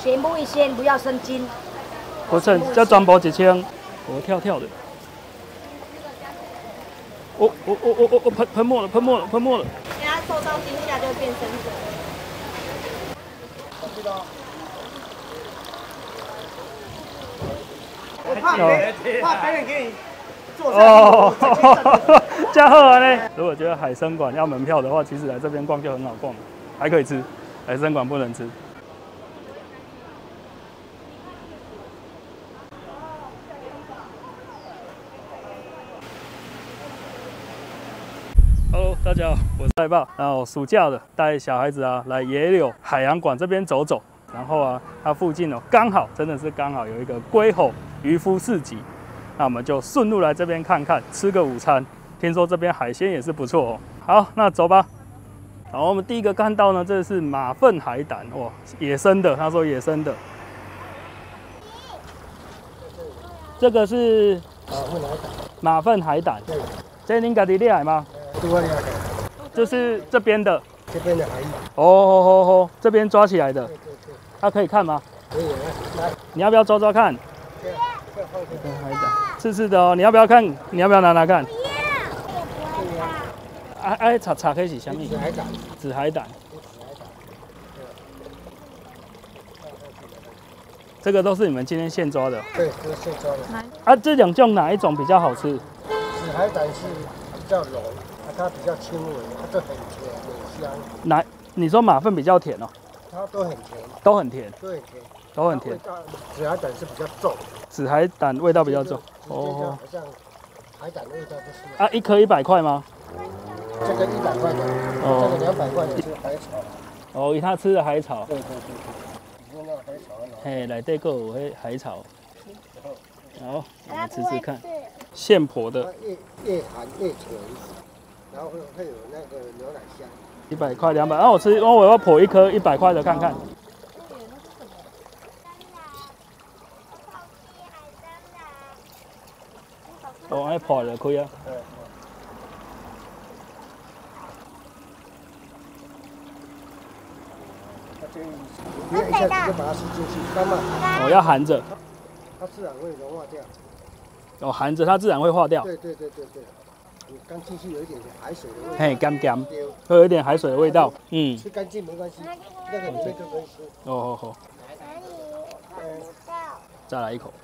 全部一千，不要生筋。 不称，这全部1000，活跳跳的。哦，喷墨了！等它受到惊吓就会变深色。 我怕别人给你做哦，这样好啊呢。如果觉得海参馆要门票的话，其实来这边逛就很好逛，还可以吃。海参馆不能吃。Hello， 大家好，我是代爸。然后暑假的带小孩子来野柳海洋馆这边走走。然后它附近刚好真的是刚好有一个龟吼渔夫市集，那我们就顺路来这边看看，吃个午餐。听说这边海鲜也是不错哦。好，那走吧。好，我们第一个看到呢，这是马粪海胆，哇，野生的，他说野生的。这个是马粪海胆，对，这您家己猎海吗？ 是我猎的， 就是这边的。 这边的海胆。 哦，这边抓起来的。它可以看吗？ 可以，来， 你要不要抓抓看？ 这个海胆，刺刺的哦，你要不要看？你要不要拿看？查可以是什么？ 紫海胆。 紫海胆。这个都是你们今天现抓的？ 对，这是现抓的。 这两种哪一种比较好吃？ 紫海胆是比较浓，它比较轻微，它就很甜很香。 你说马粪比较甜哦？ 它都很甜， 都很甜， 都很甜。紫海胆是比较重， 紫海胆味道比较重。 哦，好像海胆的味道就是。 一颗100块吗？ 这个100块的，这个200块的是海草。 哦，他吃的海草。 对。你说那海草哪？ 嘿，内底还有海草。好，我们吃吃看。现剖的。 越含越甜，然后会有那个牛奶香。 100块200，让我吃，我要剖一颗100块的看看。哦，爱剖就可以啊。 不要一下子就把它吸进去，慢慢。 哦，要含着。 它自然会融化掉。 哦，含着它自然会化掉。 对。你刚进去有一点海水的味道。 嘿，干，会有一点海水的味道。 吃干净没关系，那个里面就可以吃。 哦，好。再来一口。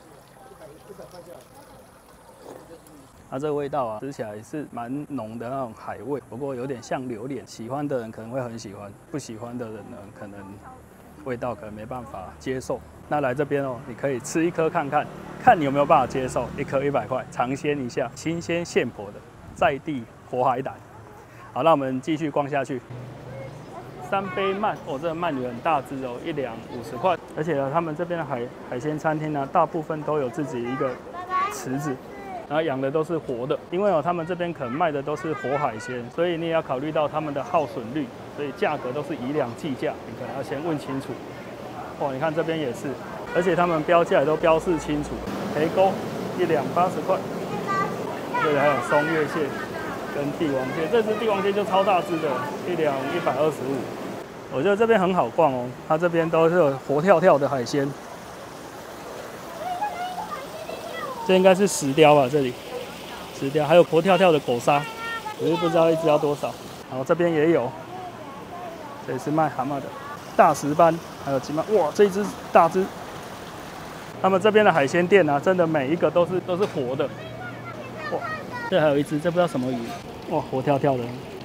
它这个味道吃起来是蛮浓的那种海味，不过有点像榴莲。喜欢的人可能会很喜欢，不喜欢的人呢，可能味道可能没办法接受。那来这边你可以吃一颗看看，看你有没有办法接受。一颗100块，尝鲜一下，新鲜现剖的在地活海胆。好，那我们继续逛下去。3杯鳗，这个鳗鱼很大只哦，1两50块。而且他们这边的海鲜餐厅呢，大部分都有自己一个池子。然后养的都是活的，因为他们这边可能卖的都是活海鲜，所以你也要考虑到他们的耗损率，所以价格都是以两计价，你可能要先问清楚。你看这边也是，而且他们标价也都标示清楚，培沟1两80块，这里还有松叶蟹跟帝王蟹，这只帝王蟹就超大只的，1两125。我觉得这边很好逛哦，它这边都是有活跳跳的海鲜。这应该是石雕吧，这里石雕还有活跳跳的狗鲨，我就不知道一只要多少。然后这边也有，这里是卖蛤蟆的，大石斑，还有金鳗，哇，这一只大只。他们这边的海鲜店啊，真的每一个都是活的。哇，这还有一只，这不知道什么鱼，哇，活跳跳的。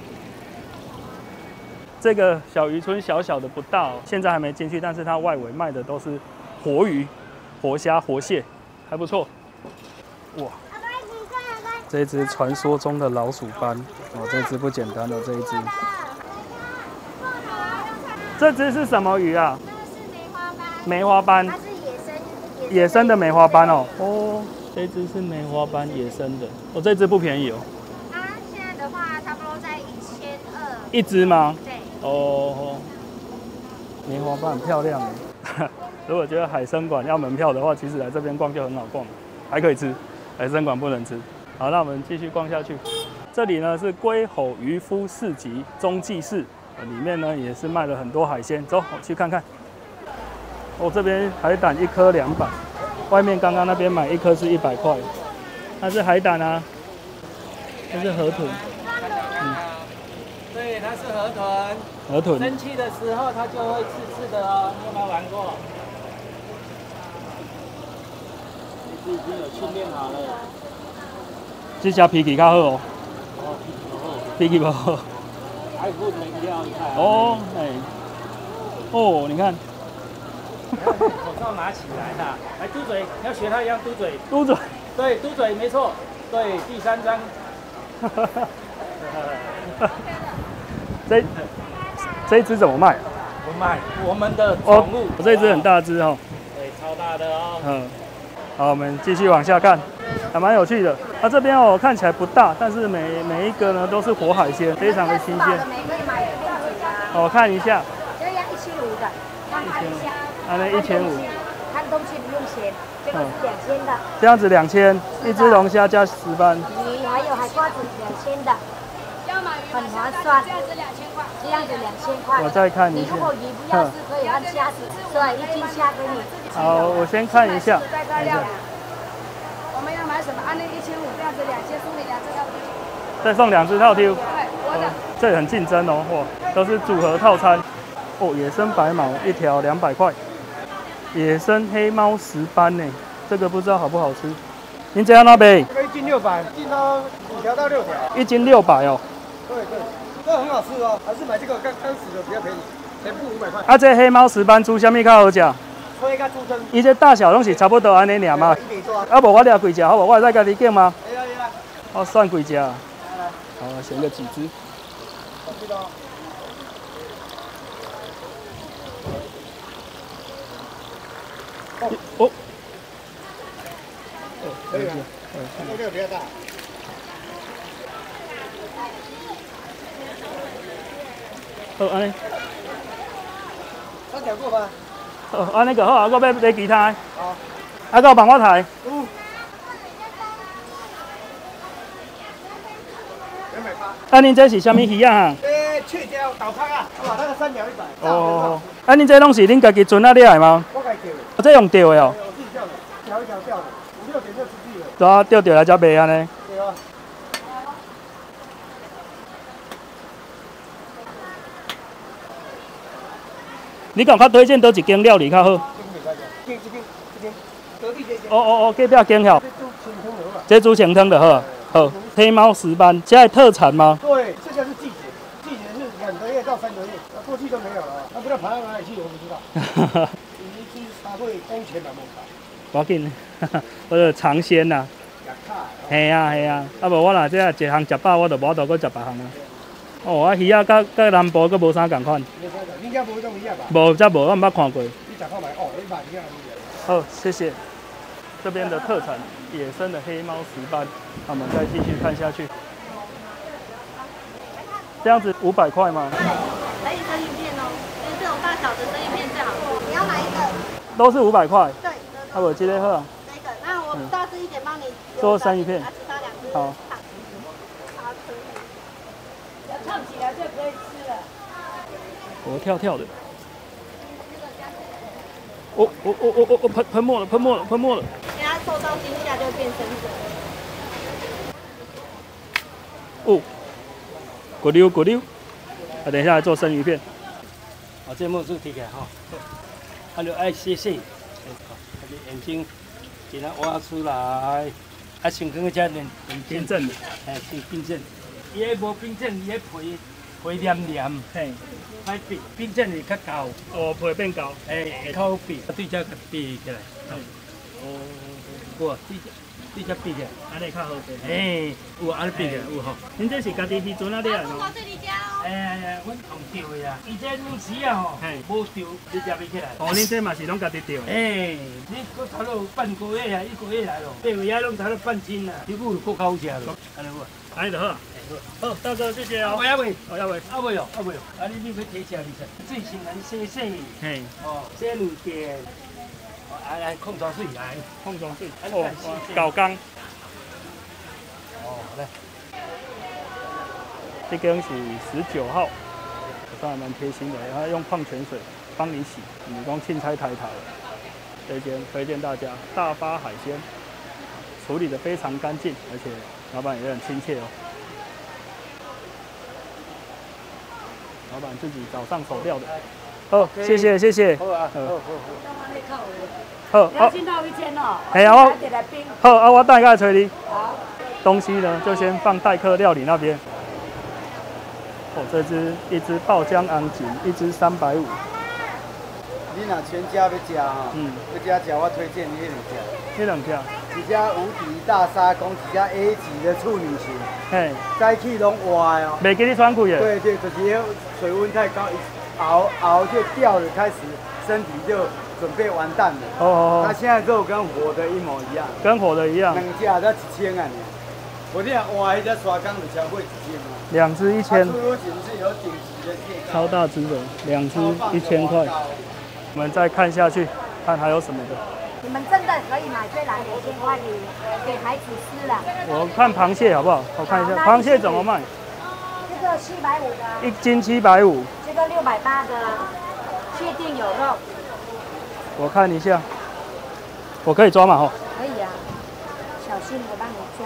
这个小渔村小小的不大现在还没进去，但是它外围卖的都是活鱼、活虾、活蟹，还不错。哇，这一只传说中的老鼠斑，这只不简单了，这一只。这只是什么鱼啊？梅花斑。它是野生的梅花斑哦。这只是梅花斑，野生的。这只不便宜哦。 它现在的话，差不多在1200。 一只吗？ 对。 梅花斑很漂亮哎。如果觉得海参馆要门票的话，其实来这边逛就很好逛，还可以吃。海参馆不能吃。好，那我们继续逛下去。这里呢是龟吼渔夫市集中继市，里面呢也是卖了很多海鲜。走，我去看看。 哦，这边海胆1颗200，外面刚刚那边买1颗是100块。它是海胆啊，这是河豚。 对，它是河豚。 河豚。 生气的时候它就会刺刺的哦，你有没有玩过？这已经有训练好了。 这只脾气较好哦。 哦， 脾气不好。 还不能料，你看。 哦，哎。哦，你看。 口罩拿起来的，来嘟嘴，要学他一样嘟嘴。 嘟嘴。 对，嘟嘴没错。对，第3张。 这一只怎么卖？ 不卖，我们的宠物。 我这一只很大只哦。 对，超大的哦。 嗯。好，我们继续往下看，还蛮有趣的。它这边哦看起来不大，但是每一个呢都是活海鲜，非常的新鲜。我看一下。 这要1500的，看一下。 那1500。 看东西不用钱，这个是2000的。 这样子2000，一只龙虾加石斑。 鱼还有海瓜子2000的，很划算。这样子2000块。 我再看一下。 你如果鱼不要吃，可以按虾子，对，1斤虾给你。 好，我先看一下。 我们要买什么？按那1500，这样子2000送你2只套 Q。 再送2只套 Q。 对， 这很竞争哦，哇，都是组合套餐。哦，野生白毛1条200块。野生黑猫石斑呢，这个不知道好不好吃。您这样哪边？ 这个1斤600，一斤都5条到6条。 1斤600哦。 对，这很好吃哦，还是买这个刚死的比较便宜，全部500块。 啊，这黑猫石斑煮什么较好食？ 吹甲煮汤。 伊这大小拢是差不多安尼尔嘛。啊，无我掠几只好无？我会使家己拣吗？ 会啊。 我算几只啊？好，选个几只。哦， 可以啊，这个比较大。 好，安尼。 3条够吗？ 好，安尼就好啊，我要买其他的。 好。 啊，搁有帮我抬。 280。 啊，恁这是啥物鱼啊？ 雀鲷倒汤啊，哇，那个3条100。 哦。啊，恁这拢是恁家己船啊钓的吗？ 我家钓的。 这用钓的哦。 我自己钓的，一条一条钓的，5、6点就出去了。 怎啊钓钓来才卖安尼？ 对啊。 你敢较推荐倒一间料理较好？ 这边，隔壁这间。 哦，隔壁间吼。 这煮清汤的好。 这煮清汤的好。好，黑猫石斑，现在特产吗？ 对，这个是季节，季节是2个月到3个月，过去都没有了，不知道爬到哪里去，我不知道。鱼只才会安全嘛， 无要紧，我就尝鲜呐。系啊，啊无我若这一项食饱，我就无度搁食别项啊。哦，啊鱼仔甲南部搁无啥共款。 你家无种鱼仔吧？ 无，这无，我毋捌看过。 你食看卖哦，你买鱼仔。 好，谢谢。这边的特产野生的黑猫石斑，那我们再继续看下去。这样子500块吗？ 对，可以生鱼片哦，就是这种大小的生鱼片最好。你要哪一个？ 都是500块。 对。 啊，我今天喝。 这个，那我大只一点帮你做生鱼片。 其他2只。 好。 可以。要烫起来就可以吃了。 活跳跳的。哦，喷墨了！ 给它受到惊吓就会变深色。 哦，咕溜，啊，等一下来做生鱼片。 啊，这木梳提起来哈，啊，就爱细，眼睛给它挖出来，啊，先跟个家人冰镇的， 哎，先冰镇，伊迄无冰镇，伊迄皮黏，嘿，歹冰，冰镇是较厚， 哦，皮变厚， 哎，口闭，对只闭起来，哇，对只闭起来， 安尼较好食。 哎，有安尼闭起来有吼。 恁这是家己渔船啊钓的吗？ 哎，阮用钓的啊，伊这拢时啊吼，无钓你抓袂起来。 哦，恁这嘛是拢家己钓的。 哎，你搁头路半个月啊，1个月来咯，这个也拢头路半斤啦，这个够好食咯，安尼好啊， 安尼就好啊。好，大哥，谢谢哦。 要未？ 要未？ 啊，你要提车哩噻？水先来洗， 嘿， 哦，洗2遍，来控装水来， 哦，搞缸。 哦，来。 这根是19号，好像还蛮贴心的，它用矿泉水帮你洗，你光青菜抬头。这间推荐大家，大发海鲜，处理得非常干净，而且老板也很亲切哦。老板自己早上手钓的。哦，谢谢谢谢。 好啊， 好。好，进到一间哦。哎呀，好啊，我等下找你。好。东西呢，就先放待客料理那边。哦，这只一只爆浆昂锦，一只350。 你若全家要吃哈，要吃我推荐你迄两只。一只无敌大沙公，一只 A 级的处女型。嘿，早起拢活的哦。 袂给你喘气的。 对对，就是水温太高，熬就掉了，开始身体就准备完蛋了。哦。它现在肉跟活的一模一样。 跟活的一样。 两只才1000啊！我这样活迄只沙缸就超过1000啊。 2只1000。 处女型是有顶级的蟹。 超大只的，2只1000块。我们再看下去，看还有什么的。 你们真的可以买最蓝2000块给孩子吃了。 我看螃蟹好不好？我看一下，螃蟹怎么卖？ 这个750的。 1斤750。 这个680的，确定有肉。 我看一下，我可以抓吗？吼。 可以啊，小心我帮你抓。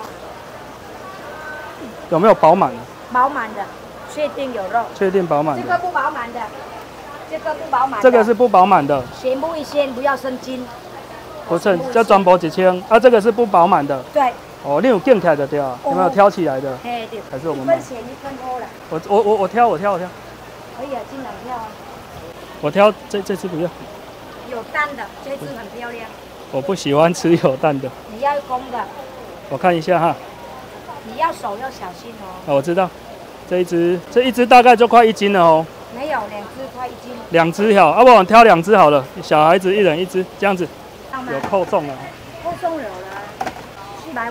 有没有饱满的？ 饱满的，确定有肉。 确定饱满的。 这个不饱满的。这个不饱满， 这个是不饱满的， 全部一千，不要生筋。 不是，这全部1000啊，这个是不饱满的。 对。 哦，你有建起来的对啊？有没有挑起来的？ 嘿，对。 还是我们 1分钱1分货了。 我挑。可以啊，尽量挑啊。 我挑这只不要。 有蛋的，这只很漂亮。 我不喜欢吃有蛋的。 你要公的。 我看一下哈。 你要手要小心哦。 我知道，这一只大概就快1斤了哦。 没有，2只快1斤。 2只好，要不然我挑2只好了，小孩子1人1只，这样子。有扣重了。 扣重有了，750。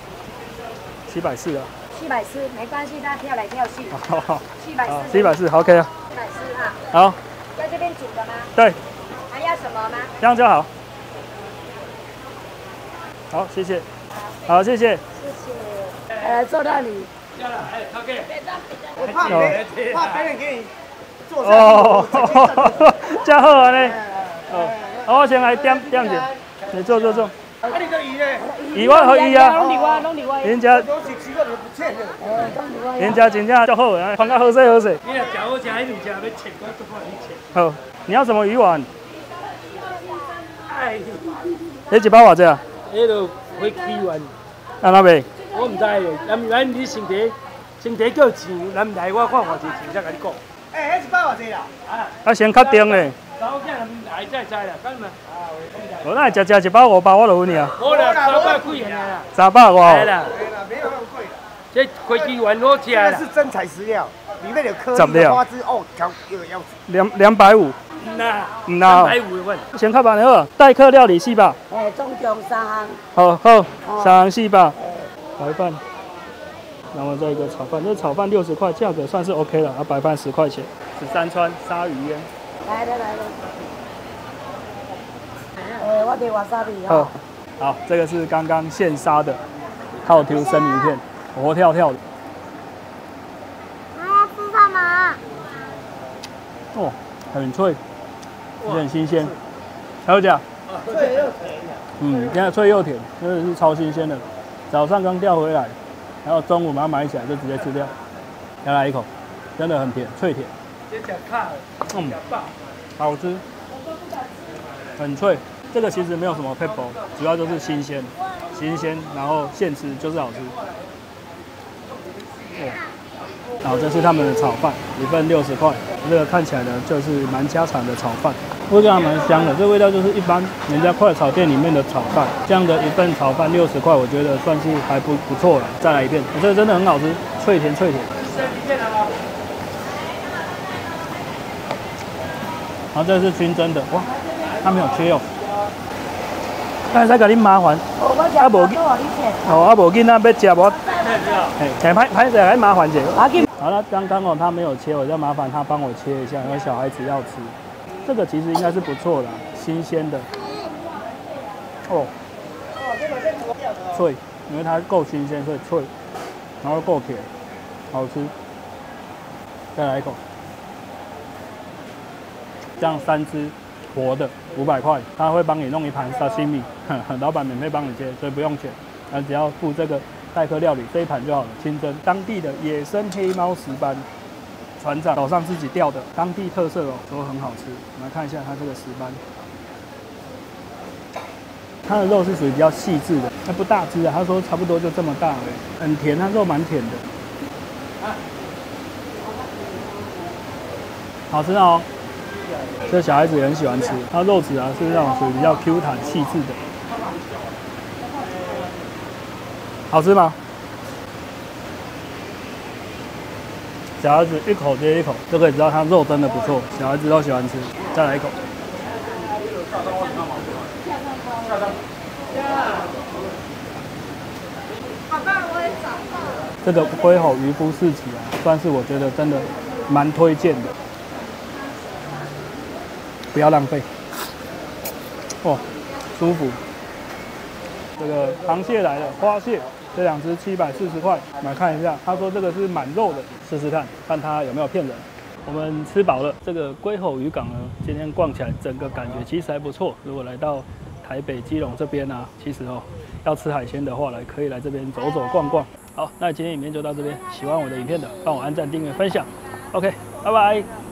740啊。 740没关系，它跳来跳去。 740 OK 啊。 740啊。 好。 在这边煮的吗？ 对。 还要什么吗？ 这样就好。好，谢谢。好，谢谢。 谢谢。坐那里。 我怕别人给你做菜。 哦，真好啊呢。哦，我先来点一下，你坐。 啊，你个鱼呢？ 鱼我可以啊。 拢你我。 人家真正足好啊，放到好势。 你若食好食，迄2只要切，我都帮你切。 好，你要什么鱼丸？ 哎， 你一包偌济啊？ 迄落飞机丸。 安那卖？ 我唔知咧，咱你先提叫钱，咱来我看偌济钱才甲你讲。 哎，迄一包偌济啦？ 啊，先确定咧。 查某囝来才知啦，干嘛？ 我那食一包5包我就有呢。 无啦，300几元啦。 300外。 对啦，没有那么贵啦。 这飞机丸好吃啦。 这是真材实料，里面有颗粒花枝哦，调有要 250。 唔啦，350份。 先看办好，待客料理4百。 总共3项。 好，3项4百。白饭，然后再一个炒饭，这炒饭60块，价格算是 OK 了。白饭10块钱。13川鲨鱼烟。 来了。我给瓦萨比啊。好，这个是刚刚现杀的套 Q 生鱼片，活跳跳的。 吃什么？ 哦，很脆，也很新鲜。还有讲？ 脆又甜。 现在脆又甜，真的是超新鲜的。早上刚钓回来，然后中午把它买起来就直接吃掉。再来一口，真的很甜，脆甜。好吃，很脆。这个其实没有什么 pepper， 主要就是新鲜，然后现吃就是好吃。然后这是他们的炒饭，1份60块。这个看起来呢就是蛮家常的炒饭，味道还蛮香的。这味道就是一般人家快炒店里面的炒饭，这样的1份炒饭60块，我觉得算是还不错了。再来一遍，这个真的很好吃，脆甜。然后这是清蒸的，哇，它没有切哦。但是给你麻烦，啊无囡仔要吃无？请拍者来麻烦者。好了，刚刚他没有切，我就麻烦他帮我切一下，因为小孩子要吃。这个其实应该是不错的，新鲜的。脆，因为它够新鲜，所以脆，然后够甜，好吃。再来一口。 这样3只活的500块，他会帮你弄一盘沙西米，老板免费帮你切，所以不用钱，只要付这个代客料理这一盘就好了。清蒸当地的野生黑猫石斑，船长手上自己钓的，当地特色哦，都很好吃。我们来看一下它这个石斑。它的肉是属于比较细致的，它不大只啊，他说差不多就这么大而已，很甜，它肉蛮甜的，好吃哦。这小孩子也很喜欢吃，它肉质啊是那种属于比较 Q 弹细致的，好吃吗？小孩子一口接一口就可以知道它肉真的不错，小孩子都喜欢吃。再来一口。这个龟吼渔夫市集啊，算是我觉得真的蛮推荐的，不要浪费。哦，舒服。这个螃蟹来了，花蟹，这2只740块。我们来看一下，他说这个是满肉的，试试看，看它有没有骗人。我们吃饱了，这个龟吼渔港呢，今天逛起来整个感觉其实还不错。如果来到台北基隆这边啊，其实要吃海鲜的话呢，可以来这边走走逛逛。好，那今天影片就到这边，喜欢我的影片的，帮我按赞、订阅、分享。OK， 拜拜。